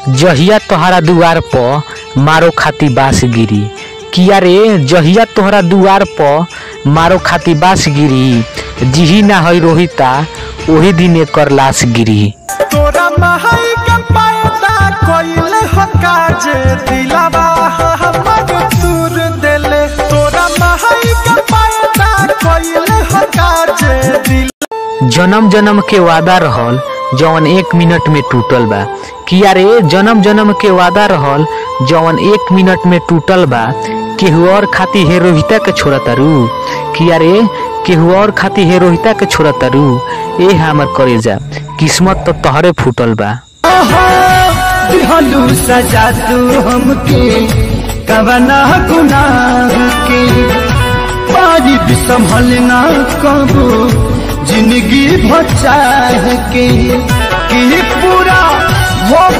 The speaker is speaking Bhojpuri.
जहिया तोहरा दुआर प मारो खाती बास गिरी। किया रे जहिया तोहरा दुआर प मारो खाती बास गिरी। जिही ना है रोहिता ओही दिन कर लाश गिरी। तोरा महई के पैदा कोइले हो काजे दिलावा हमर तूर देले। तोरा महई के पैदा कोइले हो काजे दिल। जन्म जन्म के वादा रहल जवन 1 मिनट में टूटल बा। किया रे जन्म जन्म के वादा रहल जवन 1 मिनट में टूटल बा। केहू और खाती हे रोहिता के छोड़ा तारू। किया रे केहू और खाती हे रोहिता के छोड़ा तारू। ए हमर करेजा किस्मत तो तोहरे फूटल बा। दिहलू सजा तू हमके कवना गुनाह के पारी भी संभलना कबो जिंदगी बचाह के कि पूरा हो